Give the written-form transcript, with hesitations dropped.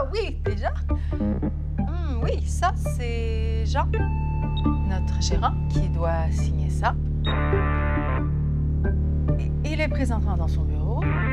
oui, déjà. Oui, ça, c'est Jean, notre gérant, qui doit signer ça. Il est présentement dans son bureau.